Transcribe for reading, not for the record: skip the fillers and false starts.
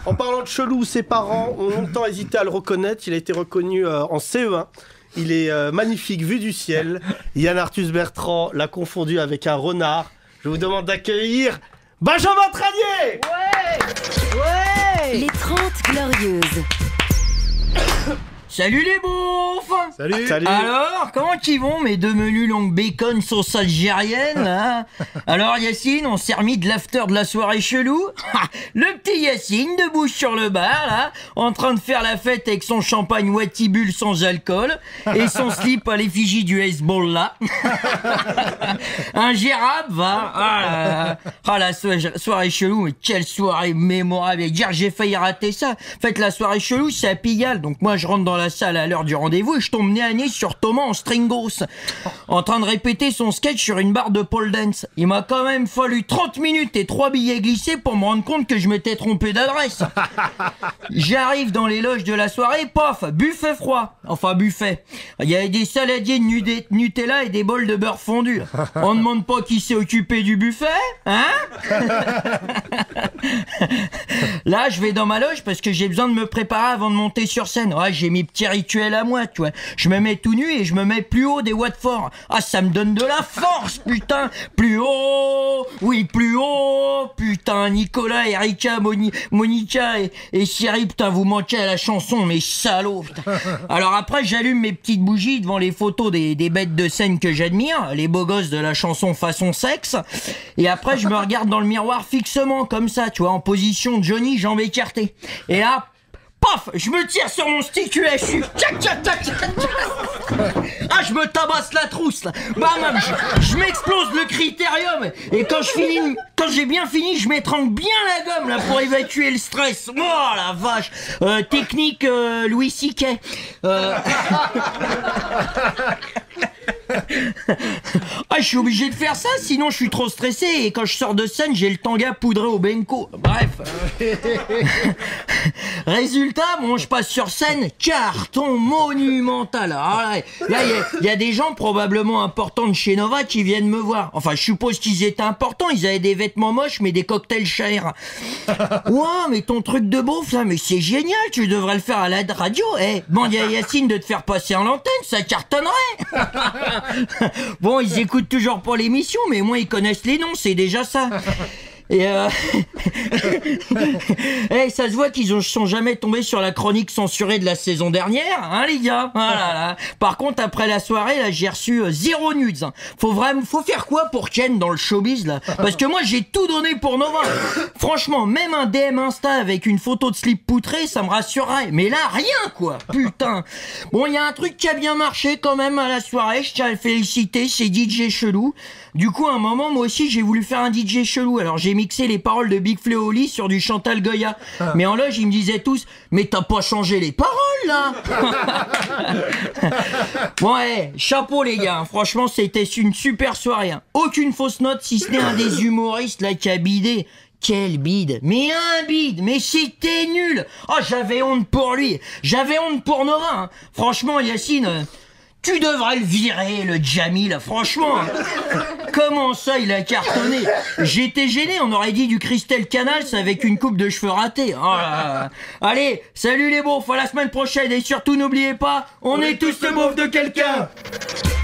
En parlant de chelou, ses parents ont longtemps hésité à le reconnaître. Il a été reconnu en CE1. Il est magnifique, vu du ciel. Yann Arthus Bertrand l'a confondu avec un renard. Je vous demande d'accueillir Benjamin Tranier. Ouais. Les 30 Glorieuses. Salut les beaufs. Salut. Alors, comment qu'ils vont mes deux menus longue bacon sauce algérienne hein? Alors Yacine, on s'est remis de l'after de la soirée chelou. Le petit Yacine, debout sur le bar, là, en train de faire la fête avec son champagne Wattibul sans alcool et son slip à l'effigie du Hezbollah. Ingérable, va. La soirée chelou, mais quelle soirée mémorable. Et dire, j'ai failli rater ça. En fait, la soirée chelou, c'est à Pigalle. Donc moi, je rentre dans la salle à l'heure du rendez-vous et je tombe nez à nez sur Thomas en stringos, en train de répéter son sketch sur une barre de pole dance. Il m'a quand même fallu 30 minutes et 3 billets glissés pour me rendre compte que je m'étais trompé d'adresse. J'arrive dans les loges de la soirée, paf, buffet froid. Enfin, buffet. Il y avait des saladiers de Nutella et des bols de beurre fondu. On demande pas qui s'est occupé du buffet, hein? Là, je vais dans ma loge parce que j'ai besoin de me préparer avant de monter sur scène. Ouais, j'ai mes petits rituels à moi, tu vois. Je me mets tout nu et je me mets plus haut des Watford. Ah, ça me donne de la force, putain. Plus haut, oui, plus haut. Putain, Nicolas, Erika, Monica et Cyril, putain, vous manquez à la chanson, mes salauds, putain. Alors après, j'allume mes petites bougies devant les photos des bêtes de scène que j'admire, les beaux gosses de la chanson façon sexe. Et après, je me regarde dans le miroir fixement, comme ça, tu vois, en position Johnny, jambes écartées. Et là, paf, je me tire sur mon stick USU. Tchac, tchac, tchac, tchac, tchac. Ah, je me tabasse la trousse, là. Bam, je m'explose le critérium. Et quand j'ai bien fini, je m'étrangle bien la gomme, là, pour évacuer le stress. Oh, la vache. Technique Louis C.K. Ah, je suis obligé de faire ça, sinon je suis trop stressé et quand je sors de scène, j'ai le tanga poudré au Benko. Bref. Résultat, bon, je passe sur scène, carton monumental. Alors là, il y a des gens probablement importants de chez Nova qui viennent me voir. Enfin, je suppose qu'ils étaient importants, ils avaient des vêtements moches mais des cocktails chers. Ouah, mais ton truc de beauf là, mais c'est génial, tu devrais le faire à la radio. Demande à Yacine de te faire passer en l'antenne, ça cartonnerait. Bon, ils écoutent toujours pas l'émission, mais au moins ils connaissent les noms, c'est déjà ça. Et ça se voit qu'ils sont jamais tombés sur la chronique censurée de la saison dernière, hein les gars. Voilà. Par contre, après la soirée, là, j'ai reçu 0 nudes. Faut faire quoi pour Ken dans le showbiz là? Parce que moi, j'ai tout donné pour Nova. Franchement, même un DM Insta avec une photo de slip poutré, ça me rassurerait. Mais là, rien quoi. Putain. Bon, il y a un truc qui a bien marché quand même à la soirée. Je tiens à le féliciter, c'est DJ Chelou. Du coup, à un moment, moi aussi, j'ai voulu faire un DJ chelou. Alors, j'ai mixé les paroles de Big Flo au lit sur du Chantal Goya. Mais en loge, ils me disaient tous, mais t'as pas changé les paroles, là. Bon, chapeau, les gars. Franchement, c'était une super soirée. Aucune fausse note, si ce n'est un des humoristes, là, qui a bidé. Quel bide, mais un bide, mais c'était nul. Oh, j'avais honte pour lui. J'avais honte pour Nova. Hein. Franchement, Yacine... Tu devrais le virer, le Jamil, franchement. Comment ça, il a cartonné? J'étais gêné, on aurait dit du Christelle Canals avec une coupe de cheveux ratée. Oh là là. Allez, salut les beaufs, à la semaine prochaine et surtout n'oubliez pas, on est tous le beauf de quelqu'un.